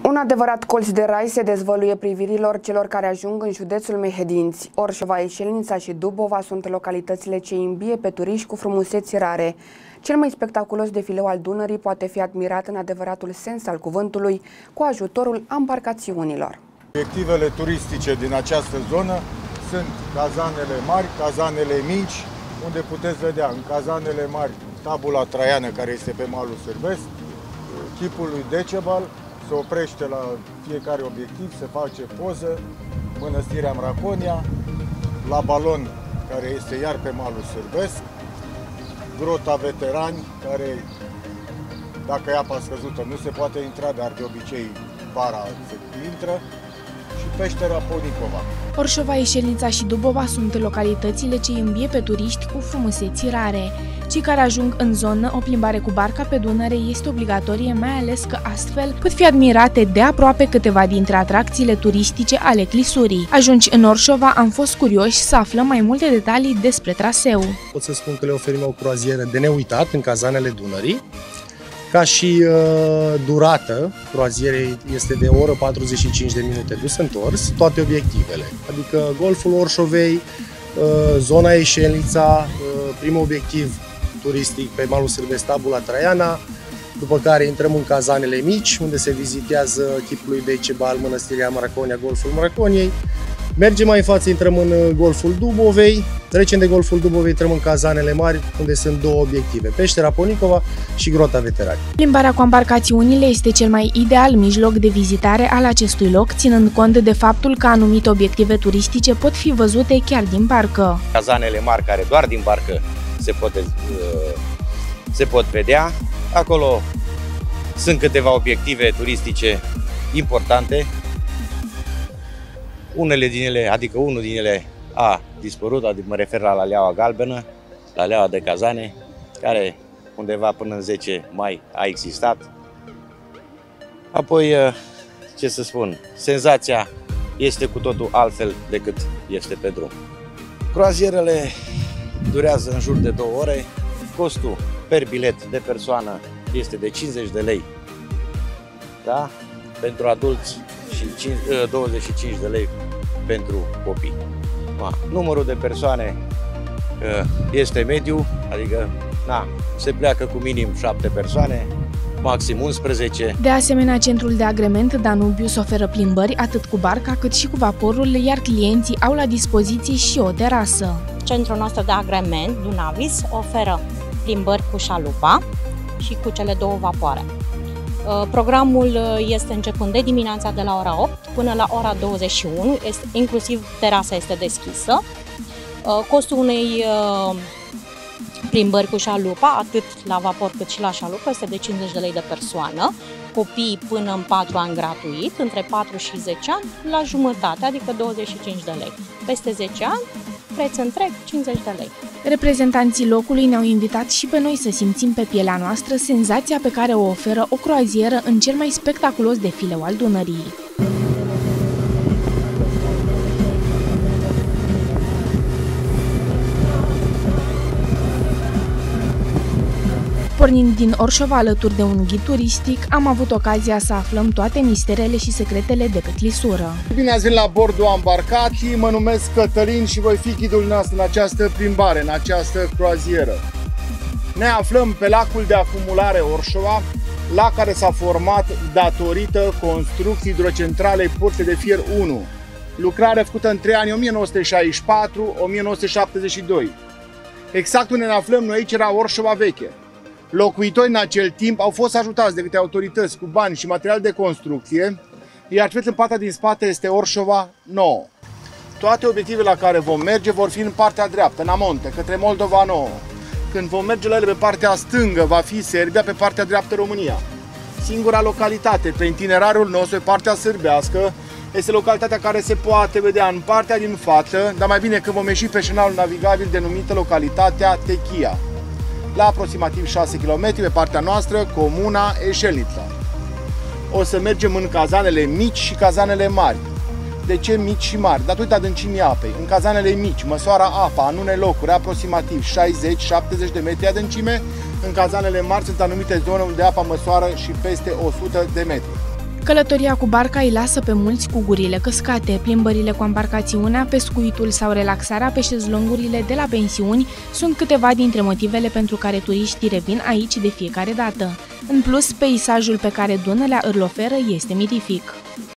Un adevărat colț de rai se dezvăluie privirilor celor care ajung în județul Mehedinți. Orșova, Eșelnița și Dubova sunt localitățile ce îmbie pe turiști cu frumuseți rare. Cel mai spectaculos defileu al Dunării poate fi admirat în adevăratul sens al cuvântului cu ajutorul ambarcațiunilor. Obiectivele turistice din această zonă sunt cazanele mari, cazanele mici, unde puteți vedea în cazanele mari tabula traiană care este pe malul sârbesc, chipul lui Decebal. Se oprește la fiecare obiectiv, se face poză, Mănăstirea Mraconia, la balon, care este iar pe malul sârbesc, Grota Veterani, care, dacă e apa scăzută, nu se poate intra, dar de obicei vara se intră, și peștera Ponicova. Orșova, Eșelnița și Dubova sunt localitățile ce îmbie pe turiști cu frumuseți rare. Cei care ajung în zonă, o plimbare cu barca pe Dunăre este obligatorie, mai ales că astfel pot fi admirate de aproape câteva dintre atracțiile turistice ale Clisurii. Ajungi în Orșova, am fost curioși să aflăm mai multe detalii despre traseu. Pot să spun că le oferim o croazieră de neuitat în cazanele Dunării. Ca și durată, croazierei este de o oră 45 de minute dus-întors, toate obiectivele. Adică golful Orșovei, zona Eșelnița, primul obiectiv turistic pe malul sârbesc, tabula Traiana, după care intrăm în cazanele mici, unde se vizitează chipul lui Decebal, Mănăstirea Mraconia, golful Mraconiei. Mergem mai în față, intrăm în golful Dubovei, trecem de golful Dubovei, intrăm în cazanele mari, unde sunt două obiective, peștera Ponicova și Grota Veterani. Plimbarea cu ambarcațiunile este cel mai ideal mijloc de vizitare al acestui loc, ținând cont de faptul că anumite obiective turistice pot fi văzute chiar din barcă. Cazanele mari, care doar din barcă se pot vedea, acolo sunt câteva obiective turistice importante. Unul din ele a dispărut, adică mă refer la Leaua Galbenă, la Leaua de Cazane, care undeva până în 10 mai a existat. Apoi, ce să spun, senzația este cu totul altfel decât este pe drum. Croazierele durează în jur de 2 ore, costul per bilet de persoană este de 50 de lei, da? Pentru adulți și 25 de lei pentru copii. Numărul de persoane este mediu, adică se pleacă cu minim 7 persoane, maxim 11. De asemenea, centrul de agrement Danubius oferă plimbări atât cu barca cât și cu vaporul, iar clienții au la dispoziție și o terasă. Centrul nostru de agrement, Dunavis, oferă plimbări cu șalupa și cu cele 2 vapoare. Programul este începând de dimineața de la ora 8 până la ora 21, inclusiv terasa este deschisă. Costul unei plimbări cu șalupa, atât la vapor cât și la șalupă, este de 50 de lei de persoană. Copiii până în 4 ani gratuit, între 4 și 10 ani la jumătate, adică 25 de lei. Peste 10 ani, preț întreg, 50 de lei. Reprezentanții locului ne-au invitat și pe noi să simțim pe pielea noastră senzația pe care o oferă o croazieră în cel mai spectaculos defileu al Dunării. Pornind din Orșova alături de un ghid turistic, am avut ocazia să aflăm toate misterele și secretele de pe Clisură. Bine ați venit la bordul ambarcației, mă numesc Cătălin și voi fi ghidul nostru în această plimbare, în această croazieră. Ne aflăm pe lacul de acumulare Orșova, lac care s-a format datorită construcției hidrocentralei Purse de Fier 1, lucrare făcută între anii 1964-1972. Exact unde ne aflăm noi aici era Orșova veche. Locuitorii în acel timp au fost ajutați de câte autorități cu bani și material de construcție, iar în partea din spate este Orșova nouă. Toate obiectivele la care vom merge vor fi în partea dreaptă, în amonte, către Moldova nouă. Când vom merge la ele pe partea stângă va fi Serbia, pe partea dreaptă România. Singura localitate pe itinerarul nostru, pe partea sârbească, este localitatea care se poate vedea în partea din față, dar mai bine când vom ieși pe șenalul navigabil denumită localitatea Techia, la aproximativ 6 km pe partea noastră, comuna Eșelnița. O să mergem în cazanele mici și cazanele mari. De ce mici și mari? Datorită adâncimii apei. În cazanele mici măsoară apa în unele locuri aproximativ 60-70 de metri adâncime. În cazanele mari sunt anumite zone unde apa măsoară și peste 100 de metri. Călătoria cu barca îi lasă pe mulți cu gurile căscate. Plimbările cu embarcațiunea, pescuitul sau relaxarea pe șezlongurile de la pensiuni sunt câteva dintre motivele pentru care turiștii revin aici de fiecare dată. În plus, peisajul pe care Dunărea îl oferă este mirific.